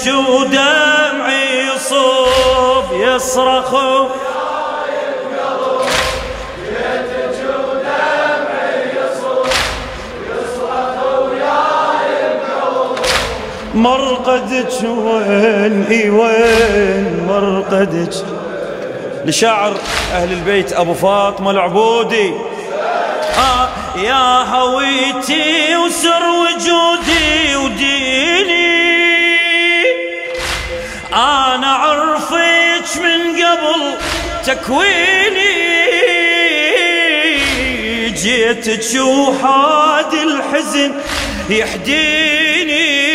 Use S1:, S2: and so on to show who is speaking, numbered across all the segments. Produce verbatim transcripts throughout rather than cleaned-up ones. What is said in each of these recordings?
S1: جيتك ودمعي يصوب يصرخ مرقدك وين اي وين مرقدك. لشاعر أهل البيت أبو فاطمة العبودي. آه يا هويتي وسر وجودي وديني، أنا عرفك من قبل تكويني، جيتك وحاد الحزن يحديني،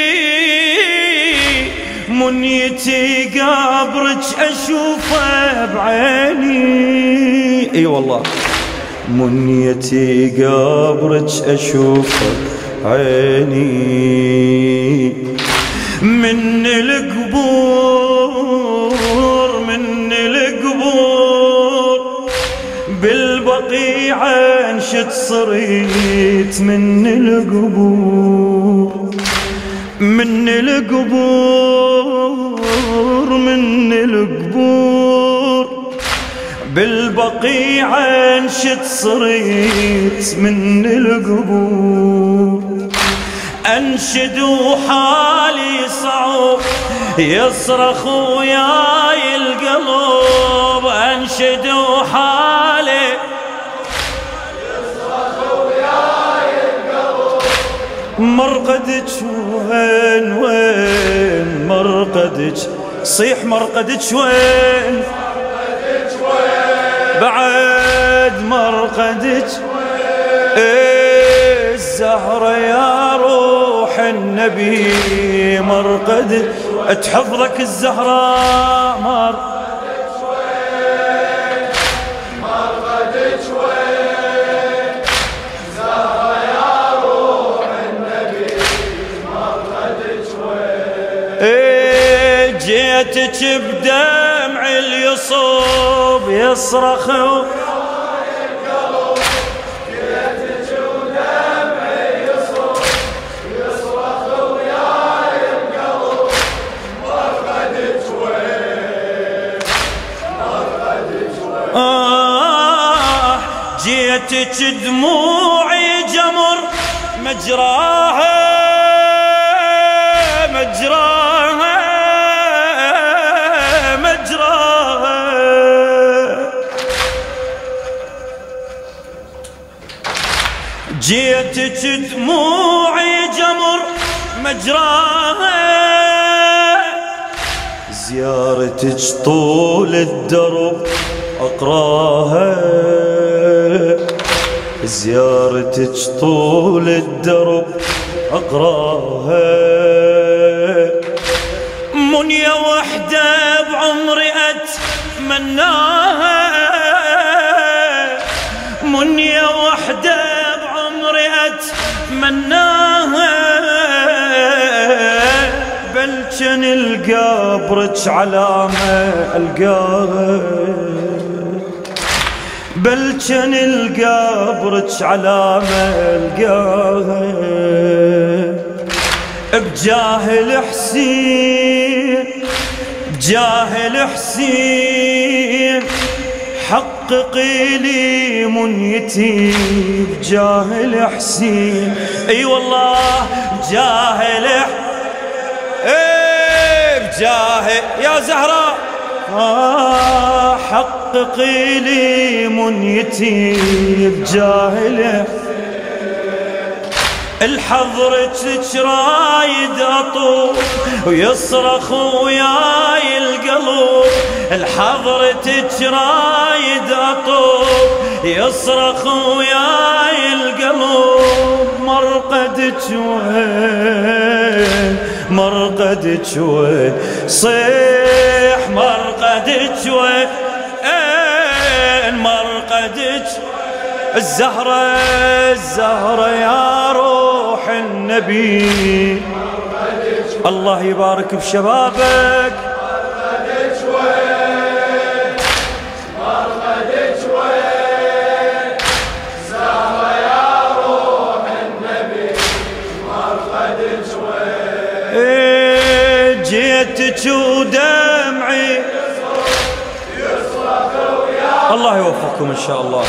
S1: منيتي قبرك أشوفه بعيني. اي والله منيتي قبرك أشوفه عيني، من القبور من القبور بالبقيع انشد صريت، من القبور من القبور من القبور بالبقيع انشد صريت، من القبور انشد وحالي صعوب يصرخ وياي القلب، انشد وحالي يصرخ وياي القلب، مرقدك وين وين مرقدك، صيح مرقدك وين بعد مرقدك إيه الزهرة يا روح النبي، مرقدك تحفظك الزهراء مرقدك وين مرقدك وين زهرة يا روح النبي، مرقدك وين إيه جيتك بدمع اليصوب يصرخ جيتك دموعي جمر مجراها مجراها مجراها، جيتك دموعي جمر مجراها، زيارتك طول الدرب أقراها، زيارتك طول الدرب أقراها، منية وحدة بعمري أتمناها، منية وحدة بعمري أتمناها، بل كان القبرك علامة ألقاها، بل كان القبرك علامة ألقاها، بجاه الحسين بجاه الحسين حققي لي منيتي، بجاه الحسين اي والله بجاه الحسين اي بجاه يا زهراء آه حققي لي منيتي، بجاه الحسين الحضرتك رايد اطوف ويصرخ وياي القلب، الحضرتك رايد اطوف يصرخ وياي القلب، مرقدك وين مرقدك وين صيح مرقدك وين مرقدك الزهرة الزهرة يا روح النبي، الله يبارك بشبابك، مرقدك وين مرقدك وين زهرة يا روح النبي، مرقدك وين جيتك ودمعي الله يوفقكم إن شاء الله.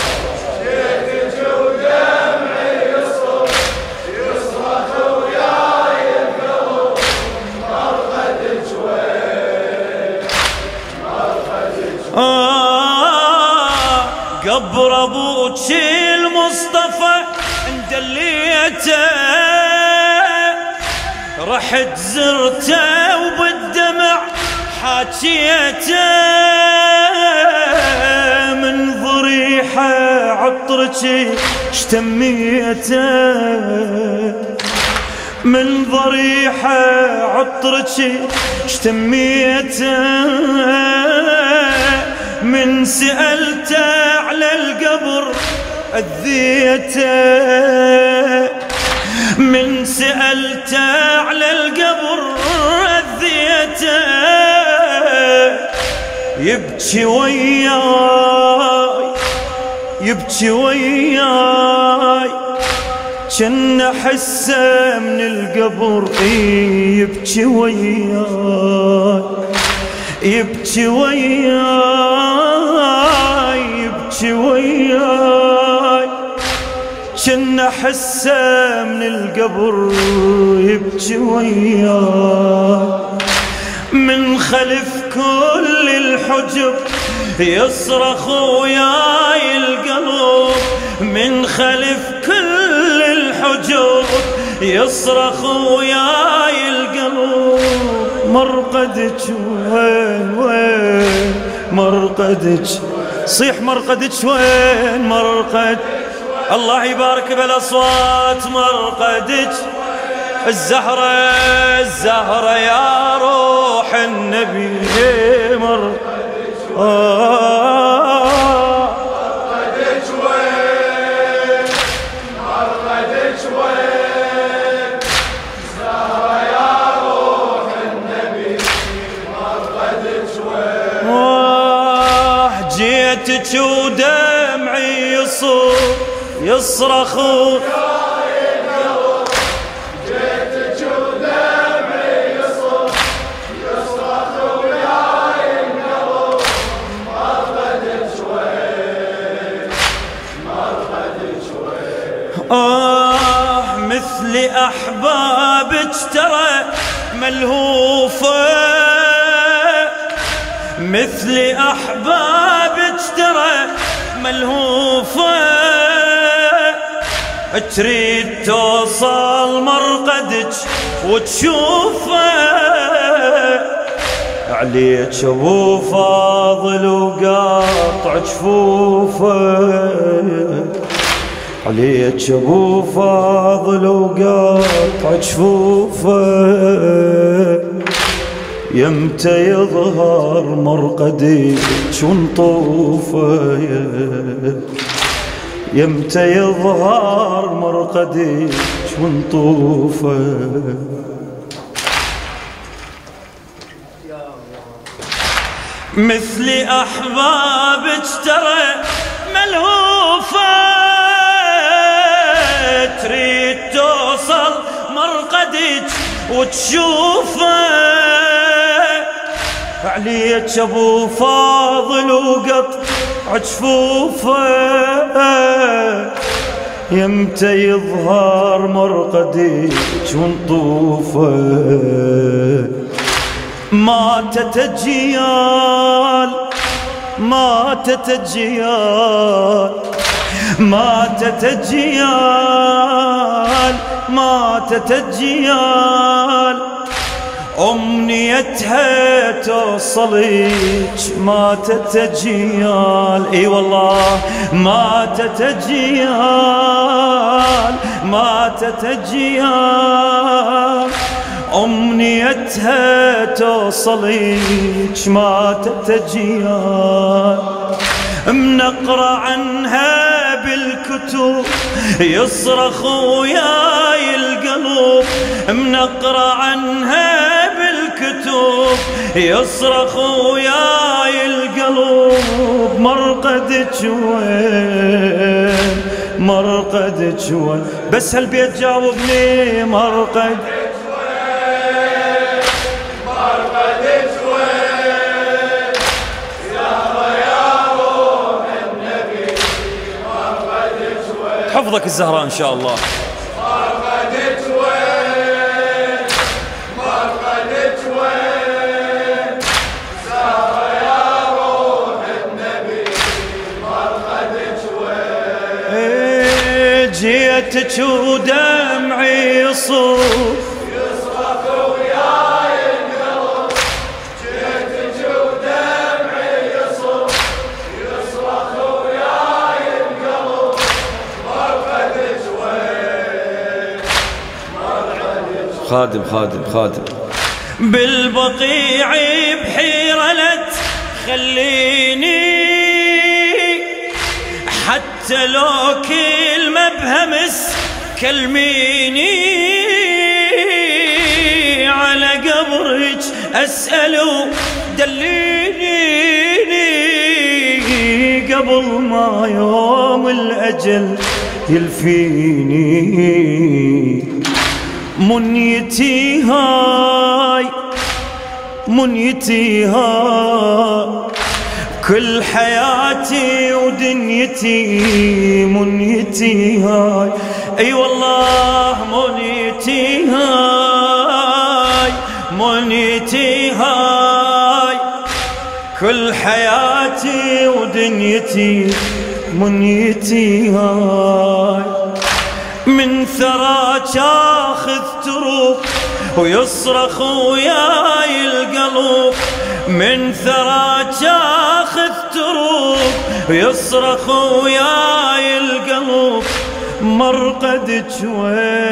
S1: آه قبر أبوك المصطفى اندليته رحت زرته وبالدمع حاكيته من ضريحة عطرك اشتميته من ضريحة عطرك اشتميته من سألته على القبر أذيته من سألته على القبر أذيته يبكي وياي يبكي وياي كن أحسه من القبر يبكي وياي يبكي وياي يبكي وياي كن أحسه من القبر يبكي وياي من خلف كل الحجب يصرخ وياي القلب من خلف كل الحجب يصرخ وياي القلب مرقدك وين وين مرقدك صيح مرقدك وين مرقد الله يبارك بالاصوات مرقدك الزهرة الزهرة يا روح النبي مر آه
S2: مرقدك وين مرقدك وين الزهرة يا روح النبي مرقدك وين
S1: آه جيتك ودمعي يصوب يصرخ آه مثل أحبابك ترى ملهوفة مثل أحبابك ترى ملهوفة تريد توصل مرقدك وتشوفه عليك أبو فاضل وقاطع جفوفه عليك أبو فاضل وقاطع جفوفه يمتى يظهر مرقدك ونطوفه يمتى يظهر مرقدك ونطوفه مثل أحبابك ترى ملهوفة تريد توصل مرقدك وتشوفه عليك أبو فاضل وقطع جفوفه يمتى يظهر مرقدك ونطوفه ماتت أجيال ماتت أجيال ماتت أجيال ماتت أجيال أمنيتها توصلك ماتت أجيال اي والله ماتت أجيال ماتت أجيال أمنيتها توصلك ماتت أجيال منقرأ عنها بالكتب يصرخ وياي القلب منقرأ عنها بالكتب يصرخ وياي القلب مرقدك وين مرقدك وين بس هالبيت جاوبني مرقد تحفظك الزهراء إن شاء الله.
S2: مرقدك وين مرقدك وين زهرة يا روح النبي مرقدك وين
S1: جيتك ودمعي يصوب
S2: يصرخ وياي القلب جيتك ودمعي يصب يصرخ وياي القلب مرقدك وين مرقدك
S1: خادم خادم خادم بالبقيع بحيرة لا تخليني حتى لو كلمة بهمس كلميني على قبرك أسأل دليني قبل ما يوم الأجل يلفيني. منيتي هاي منيتي هاي كل حياتي ودنيتي منيتي هاي اي والله منيتي هاي منيتي هاي كل حياتي ودنيتي منيتي هاي. من ثراك اخذ تروح ويصرخ وياي القلب من ثراك اخذ تروح ويصرخ وياي القلب مرقدك وين